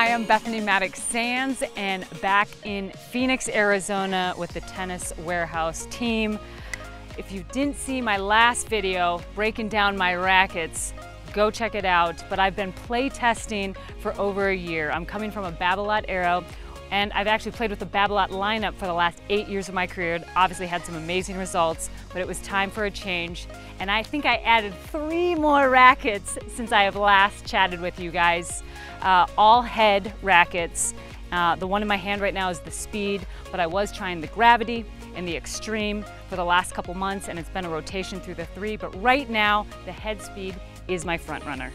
Hi, I'm Bethany Maddox-Sands and back in Phoenix, Arizona with the Tennis Warehouse team. If you didn't see my last video breaking down my rackets, go check it out. But I've been play testing for over a year. I'm coming from a Babolat Aero, and I've actually played with the Babolat lineup for the last 8 years of my career. Obviously had some amazing results, but it was time for a change. And I think I added 3 more rackets since I have last chatted with you guys. All head rackets. The one in my hand right now is the Speed, but I was trying the Gravity and the Extreme for the last couple months, and it's been a rotation through the 3, but right now the Head Speed is my front runner.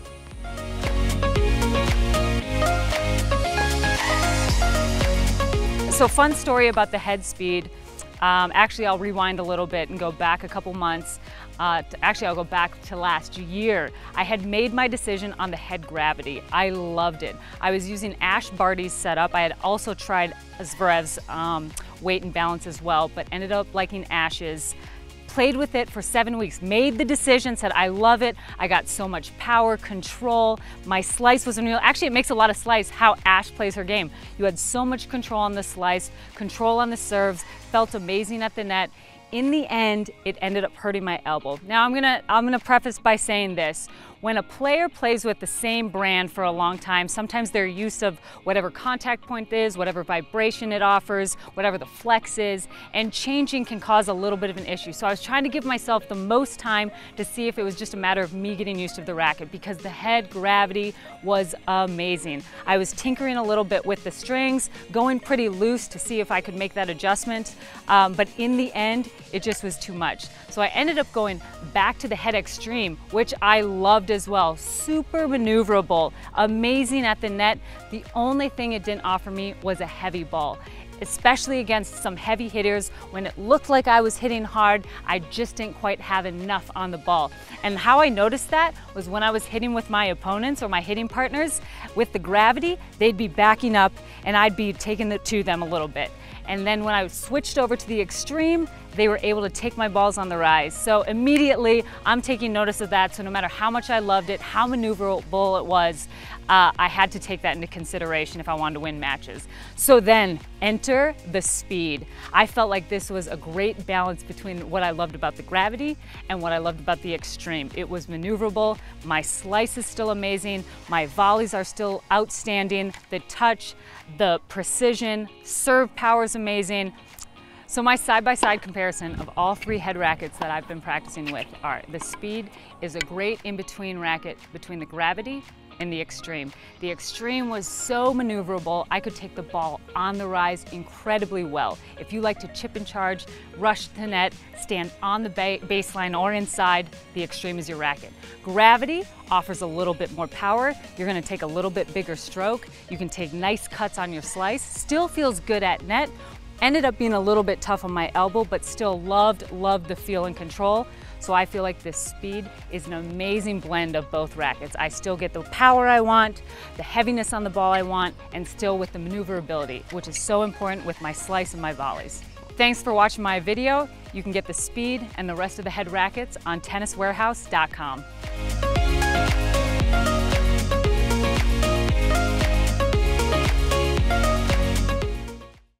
So fun story about the Head Speed. Actually, I'll rewind a little bit and go back a couple months. I'll go back to last year. I had made my decision on the Head Gravity. I loved it. I was using Ash Barty's setup. I had also tried Zverev's weight and balance as well, but ended up liking Ash's. Played with it for 7 weeks, made the decision, said I love it. I got so much power, control. My slice was unreal. Actually, it makes a lot of slice how Ash plays her game. You had so much control on the slice, control on the serves, felt amazing at the net. In the end, it ended up hurting my elbow. Now I'm gonna preface by saying this. When a player plays with the same brand for a long time, sometimes their use of whatever contact point is, whatever vibration it offers, whatever the flex is, and changing can cause a little bit of an issue. So I was trying to give myself the most time to see if it was just a matter of me getting used to the racket, because the Head Gravity was amazing. I was tinkering a little bit with the strings, going pretty loose to see if I could make that adjustment, but in the end, it just was too much. So I ended up going back to the Head Extreme, which I loved as well. Super maneuverable, amazing at the net. The only thing it didn't offer me was a heavy ball, especially against some heavy hitters. When it looked like I was hitting hard, I just didn't quite have enough on the ball. And how I noticed that was when I was hitting with my opponents or my hitting partners with the Gravity, they'd be backing up and I'd be taking it to them a little bit. And then when I switched over to the Extreme, they were able to take my balls on the rise. So immediately, I'm taking notice of that. So no matter how much I loved it, how maneuverable it was, I had to take that into consideration if I wanted to win matches. So then, enter the Speed. I felt like this was a great balance between what I loved about the Gravity and what I loved about the Extreme. It was maneuverable, my slice is still amazing, my volleys are still outstanding, the touch, the precision, serve power is amazing. So my side-by-side comparison of all 3 head rackets that I've been practicing with are the Speed is a great in-between racket between the Gravity and the Extreme. The Extreme was so maneuverable, I could take the ball on the rise incredibly well. If you like to chip and charge, rush the net, stand on the baseline or inside, the Extreme is your racket. Gravity offers a little bit more power. You're gonna take a little bit bigger stroke. You can take nice cuts on your slice, still feels good at net. Ended up being a little bit tough on my elbow, but still loved the feel and control. So I feel like this Speed is an amazing blend of both rackets. I still get the power I want, the heaviness on the ball I want, and still with the maneuverability, which is so important with my slice and my volleys. Thanks for watching my video. You can get the Speed and the rest of the head rackets on tenniswarehouse.com.